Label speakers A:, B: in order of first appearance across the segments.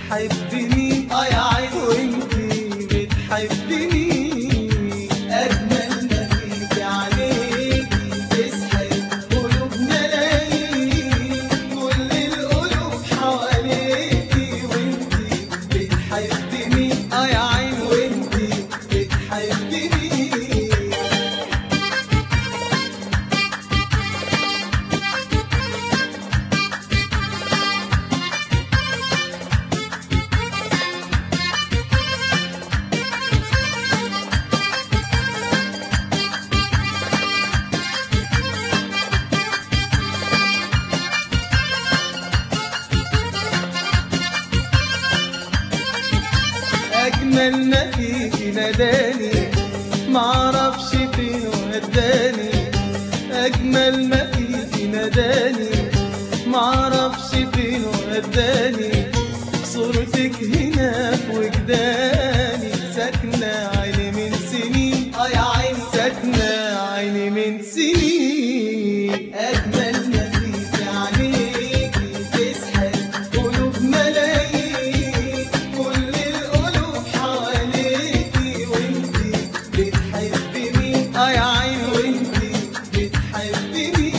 A: بتحبني
B: يا عين
A: وانتي بتحبني.
B: أجمل ما فيك عليكي تسحر قلوب ملايين، كل القلوب حواليكي وانتي بتحبني
A: يا عين
B: وانتي بتحبني.
A: أجمل ما فيكي ناداني معرفش فين وداني. أجمل ما فيكي ناداني معرفش فين وداني. صورتك هنا في وجداني ساكنة عيني من سنين.
B: يا عين
A: ساكنة عيني من سنين.
B: أجمل ما فيك عليكي تسحر قلوب ملايين، كل القلوب حواليكي وانتي بتحبني
A: يا عين
B: وانتي بتحبني.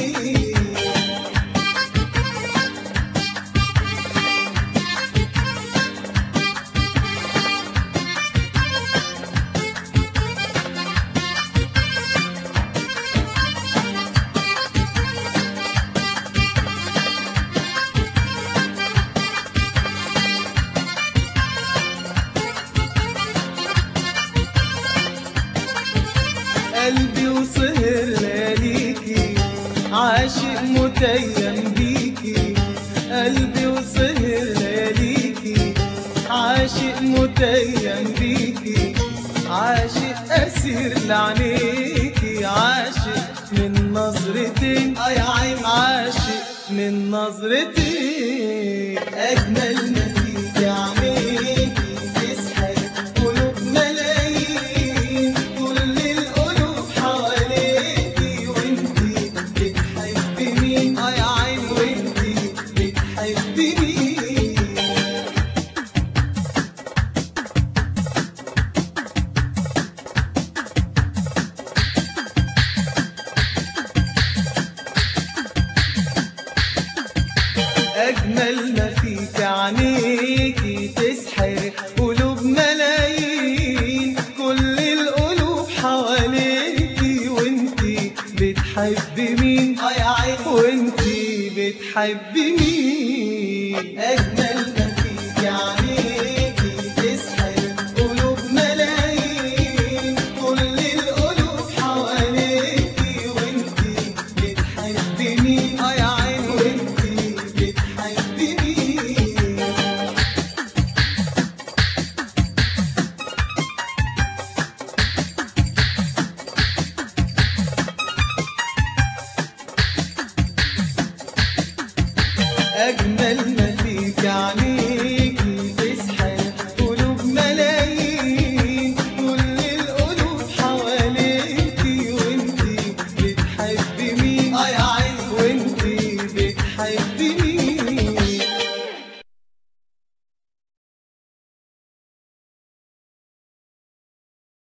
A: قلبي وسهر لياليكي عاشق متيم بيكي. قلبي وسهر لياليكي عاشق متيم بيكي. عاشق أسير لعينيكي عاشق من نظرتين.
B: يا عين
A: عاشق من نظرتين.
B: أجمل ما فيك عليكي تسحر قلوب ملايين، كل القلوب حواليكي وانتي بتحبني
A: يا عين
B: وانتي بتحبني.
A: أجمل ما فيك عينيكي تسحر